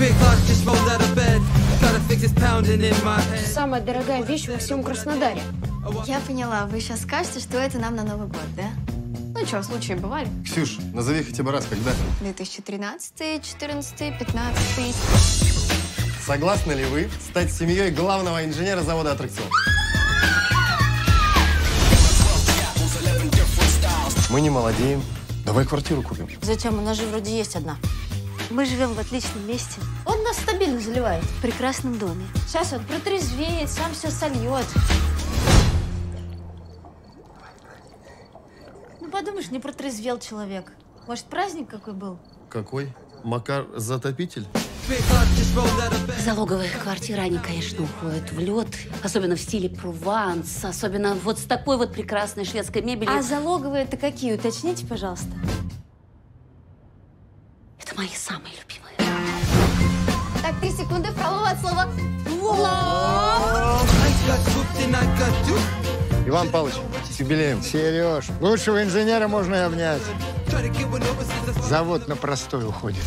Самая дорогая вещь во всем Краснодаре. Я поняла, вы сейчас скажете, что это нам на Новый год, да? Ну что, случаи бывали? Ксюш, назови хотя бы раз, когда. 2013, 14, 15. Согласны ли вы стать семьей главного инженера завода аттракционов? Мы не молодеем. Давай квартиру купим. Зачем? У нас же вроде есть одна. Мы живем в отличном месте. Он нас стабильно заливает. В прекрасном доме. Сейчас он протрезвеет, сам все сольет. Ну, подумаешь, не протрезвел человек. Может, праздник какой был? Какой? Макар Затопитель? Залоговые квартиры, они, конечно, уходят в лед. Особенно в стиле Прованс. Особенно вот с такой вот прекрасной шведской мебелью. А залоговые-то какие? Уточните, пожалуйста. Это мои самые любимые. Так, 3 секунды, фролова от слова. Иван Павлович, с юбилеем. Сереж, лучшего инженера можно и обнять. Завод на простой уходит.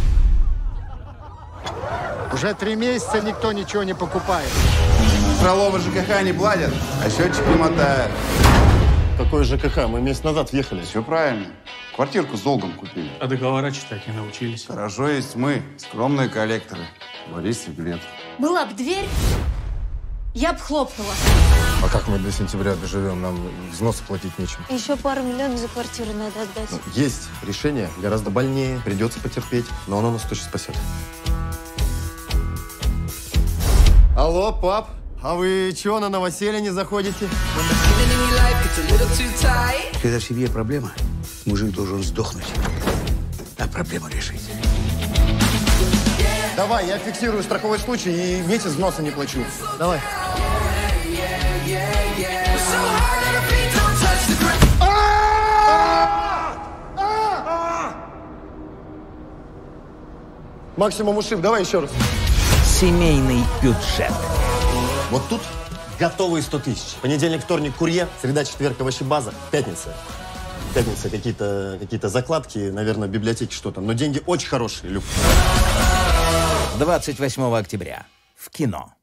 Уже 3 месяца никто ничего не покупает. Фролова ЖКХ не платят, а счетчик не мотает. Какой ЖКХ? Мы месяц назад въехали. Все правильно. Квартирку с долгом купили. А договора читать не научились. Хорошо есть мы, скромные коллекторы. Борис и Глеб. Была бы дверь, я б хлопнула. А как мы до сентября доживем? Нам взносы платить нечем. Еще пару миллионов за квартиру надо отдать. Ну, есть решение, гораздо больнее, придется потерпеть, но оно нас точно спасет. Алло, пап, а вы чего на новоселье не заходите? Когда в семье проблема, мужик должен сдохнуть, а проблему решить. Давай, я фиксирую страховой случай и месяц взноса не плачу. Давай. Максимум ушиб, давай еще раз. Семейный бюджет. Вот тут готовые 100 тысяч. Понедельник, вторник – курьер, среда, четверг – овощебаза, пятница. Пятница какие-то закладки, наверное, в библиотеке что-то. Но деньги очень хорошие, Люк. 28 октября в кино.